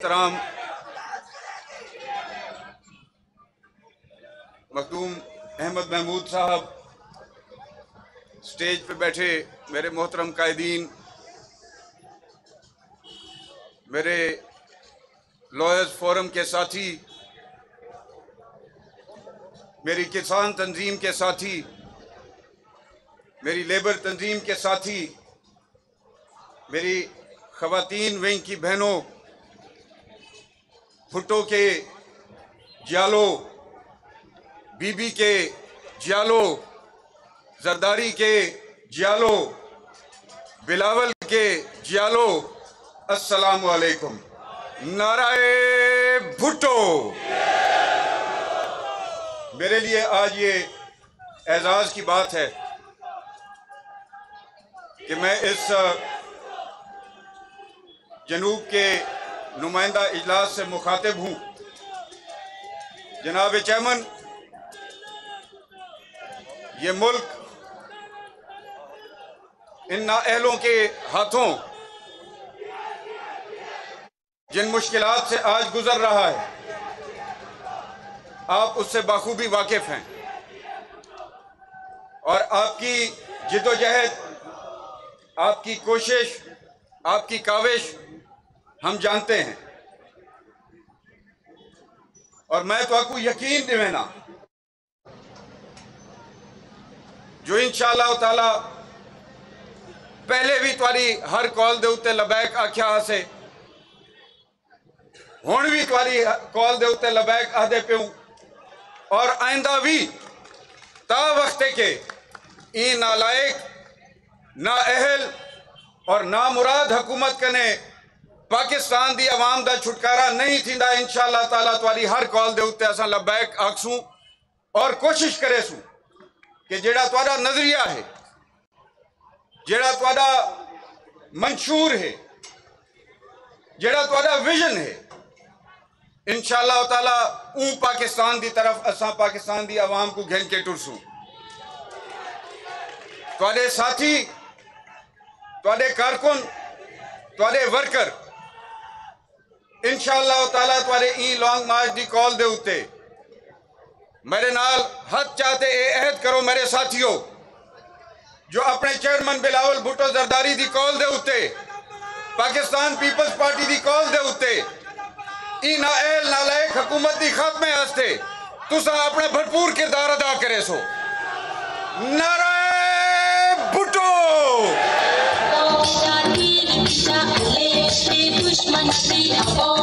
محترم مخدوم احمد محمود صاحب، سٹیج پہ بیٹھے میرے محترم قائدین، میرے لائرز فورم کے ساتھی، میری کسان تنظیم کے ساتھی، میری لیبر تنظیم کے ساتھی، میری خواتین ونگ کی بہنوں، بھٹو کے جیالو، بی بی کے جیالو، زرداری کے جیالو، بلاول کے جیالو، السلام علیکم۔ نعرہ بھٹو۔ میرے لیے آج یہ اعزاز کی بات ہے کہ میں اس جنوب کے نمائندہ اجلاس سے مخاطب ہوں۔ جناب چیئرمین، یہ ملک ان نااہلوں کے ہاتھوں جن مشکلات سے آج گزر رہا ہے، آپ اس سے بخوبی واقف ہیں، اور آپ کی جدوجہد، آپ کی کوشش، آپ کی کاوش ہم جانتے ہیں، اور میں تو آپ کو یقین دینا جو انشاءاللہ تعالی پہلے بھی تاری ہر کال دے اتے لبیک آکھیا سے، ہون بھی تاری کال دے اتے لبیک آدھے پیوں، اور آئندہ بھی تا وقتے کے این نالائق، نااہل اور نامراد حکومت کنے پاکستان دی عوام دا چھٹکارا نہیں تھیندا، انشاءاللہ تعالیٰ تاری ہر کال دے اتے اساں لبیک آکسوں، اور کوشش کرے سوں کہ جیڑا توڑا نظریہ ہے، جیڑا توڑا منشور ہے، جیڑا توڑا ویژن ہے، انشاءاللہ تعالیٰ اون پاکستان دی طرف اساں پاکستان دی عوام کو گھن کے ٹرسوں۔ توڑے ساتھی، توڑے کارکن، توڑے ورکر، انشاءاللہ تعالیٰ توڑے این لانگ مارچ دی کال دے ہوتے میرے نال حد چاہتے اے عہد کرو میرے ساتھیوں، جو اپنے چیئرمین بلاول بھٹو زرداری دی کال دے ہوتے، پاکستان پیپلز پارٹی دی کال دے ہوتے، این نااہل نالائق حکومت دی خاتمے ہستے تساں اپنا بھرپور کردار ادا کرے سو۔ نعرہ بھٹو۔